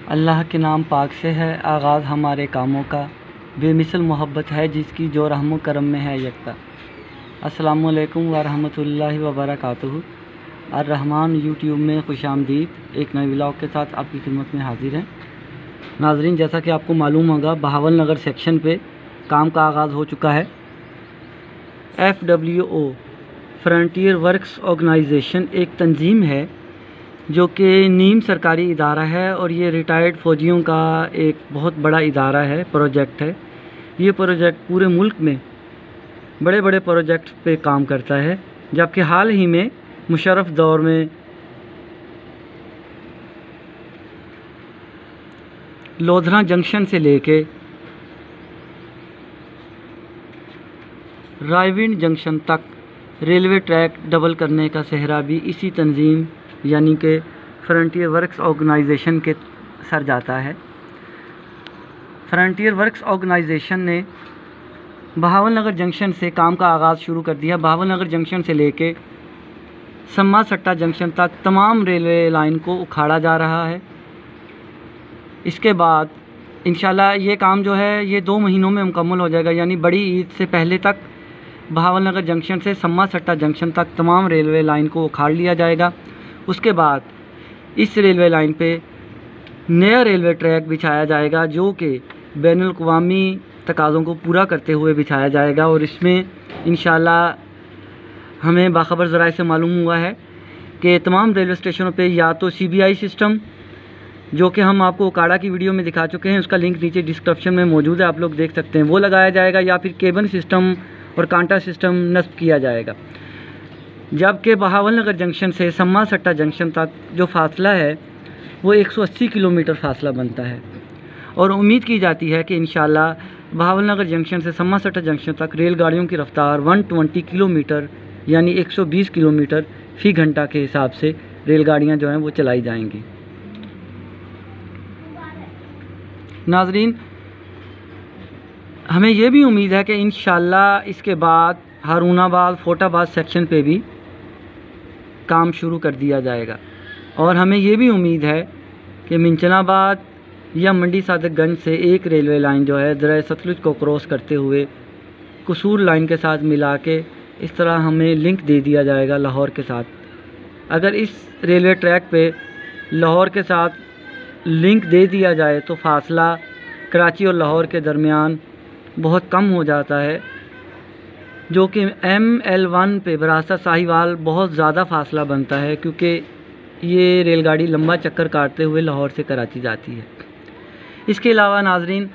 अल्लाह के नाम पाक से है आगाज़ हमारे कामों का, बेमिसल मोहब्बत है जिसकी जो रहम करम में है यकता। अस्सलामुअलैकुम वरहमतुल्लाहि वबरकातुहू। अर्रहमान यूट्यूब में खुशामदीद। एक नए व्लॉग के साथ आपकी खिदमत में हाजिर हैं। नाजरीन, जैसा कि आपको मालूम होगा, बहावल नगर सेक्शन पे काम का आगाज़ हो चुका है। FWO फ्रंटियर वर्क्स ऑर्गेनाइजेशन एक तंजीम है जो कि नीम सरकारी इदारा है और ये रिटायर्ड फ़ौजियों का एक बहुत बड़ा इदारा है, प्रोजेक्ट है। ये प्रोजेक्ट पूरे मुल्क में बड़े बड़े प्रोजेक्ट पे काम करता है, जबकि हाल ही में मुशर्रफ दौर में लोधरा जंक्शन से लेके रायविंड जंक्शन तक रेलवे ट्रैक डबल करने का सेहरा भी इसी तंजीम यानी कि फ्रंटियर वर्क्स ऑर्गेनाइजेशन के सर जाता है। फ्रंटियर वर्क्स ऑर्गेनाइजेशन ने बहावल नगर जंक्शन से काम का आगाज़ शुरू कर दिया। बहावल नगर जंक्शन से लेके सम्मा सट्टा जंक्शन तक तमाम रेलवे लाइन को उखाड़ा जा रहा है। इसके बाद इंशाल्लाह ये काम जो है ये 2 महीनों में मुकम्मल हो जाएगा, यानी बड़ी ईद से पहले तक बहावल नगर जंक्शन से सम्मा सट्टा जंक्शन तक तमाम रेलवे लाइन को उखाड़ लिया जाएगा। उसके बाद इस रेलवे लाइन पे नया रेलवे ट्रैक बिछाया जाएगा जो कि बैनुल अक़वामी तकाज़ों को पूरा करते हुए बिछाया जाएगा। और इसमें इंशाल्लाह हमें बाखबर ज़राए से मालूम हुआ है कि तमाम रेलवे स्टेशनों पे या तो CBI सिस्टम, जो कि हम आपको उकाड़ा की वीडियो में दिखा चुके हैं, उसका लिंक नीचे डिस्क्रिप्शन में मौजूद है, आप लोग देख सकते हैं, वो लगाया जाएगा, या फिर केबल सिस्टम और कांटा सिस्टम नस्ब किया जाएगा। जबकि बहावल नगर जंक्शन से सम्मा सट्टा जंक्शन तक जो फासला है वो 180 किलोमीटर फासला बनता है और उम्मीद की जाती है कि इंशाल्लाह बहावल नगर जंक्शन से सम्मा सट्टा जंक्शन तक रेलगाड़ियों की रफ्तार 120 किलोमीटर यानी 120 किलोमीटर फ़ी घंटा के हिसाब से रेलगाड़ियां जो हैं वो चलाई जाएंगी। नाजरीन, हमें ये भी उम्मीद है कि इंशाल्लाह इसके बाद हारूनाबाद फोटाबाद सेक्शन पे भी काम शुरू कर दिया जाएगा। और हमें ये भी उम्मीद है कि मिंचनाबाद या मंडी सादकगंज से एक रेलवे लाइन जो है दरिया सतलुज को क्रॉस करते हुए कसूर लाइन के साथ मिला के इस तरह हमें लिंक दे दिया जाएगा लाहौर के साथ। अगर इस रेलवे ट्रैक पे लाहौर के साथ लिंक दे दिया जाए तो फासला कराची और लाहौर के दरमियान बहुत कम हो जाता है, जो कि ML1 पे बरासा साहिवाल बहुत ज़्यादा फासला बनता है, क्योंकि ये रेलगाड़ी लंबा चक्कर काटते हुए लाहौर से कराची जाती है। इसके अलावा नाजरीन,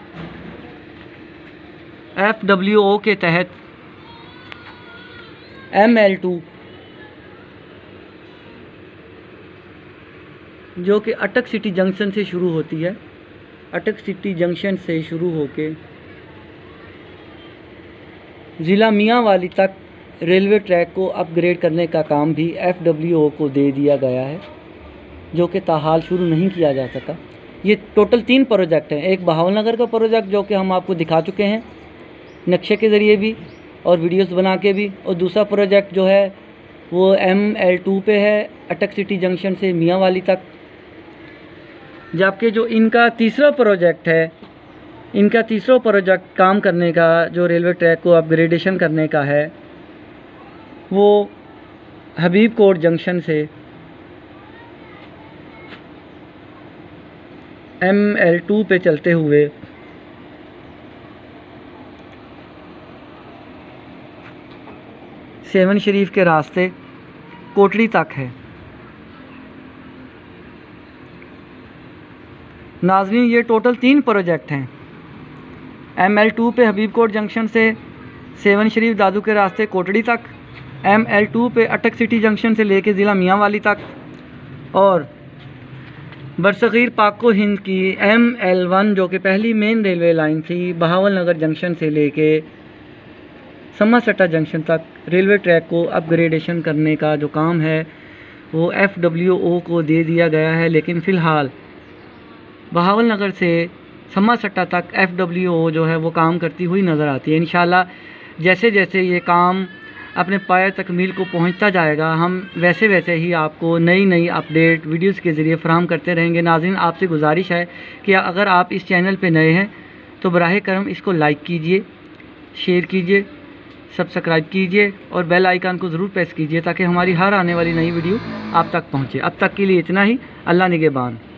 FWO के तहत ML2 जो कि अटक सिटी जंक्शन से शुरू होती है, अटक सिटी जंक्शन से शुरू होके ज़िला मियांवाली तक रेलवे ट्रैक को अपग्रेड करने का काम भी FWO को दे दिया गया है, जो कि ताहाल शुरू नहीं किया जा सका। ये टोटल 3 प्रोजेक्ट हैं। एक बहावल नगर का प्रोजेक्ट जो कि हम आपको दिखा चुके हैं नक्शे के ज़रिए भी और वीडियोस बना के भी, और दूसरा प्रोजेक्ट जो है वो ML2 पे है, अटक सिटी जंक्शन से मियांवाली तक। जबकि जो इनका तीसरा प्रोजेक्ट है, इनका तीसरा प्रोजेक्ट काम करने का जो रेलवे ट्रैक को अपग्रेडेशन करने का है, वो हबीब कोट जंक्शन से ML2 पे चलते हुए सेवन शरीफ के रास्ते कोटली तक है। नाजरीन, ये टोटल 3 प्रोजेक्ट हैं। ML2 पे हबीब कोट जंक्शन से सेवन शरीफ दादू के रास्ते कोटड़ी तक, ML2 पे अटक सिटी जंक्शन से लेके ज़िला मियांवाली तक, और बरसग़ीर पाको हिंद की ML1 जो कि पहली मेन रेलवे लाइन थी, बहावल नगर जंक्शन से लेके सम्मा सट्टा जंक्शन तक रेलवे ट्रैक को अपग्रेडेशन करने का जो काम है वो FWO को दे दिया गया है। लेकिन फ़िलहाल बहावल नगर से सम्मा सट्टा तक FWO जो है वो काम करती हुई नज़र आती है। इंशाल्लाह जैसे जैसे ये काम अपने पाए तकमील को पहुंचता जाएगा, हम वैसे वैसे ही आपको नई नई अपडेट वीडियोस के ज़रिए फ़राहम करते रहेंगे। नाज़रीन, आपसे गुजारिश है कि अगर आप इस चैनल पे नए हैं तो बराह करम इसको लाइक कीजिए, शेयर कीजिए, सब्सक्राइब कीजिए और बेल आइकन को ज़रूर प्रेस कीजिए ताकि हमारी हर आने वाली नई वीडियो आप तक पहुँचे। अब तक के लिए इतना ही। अल्लाह निगहबान।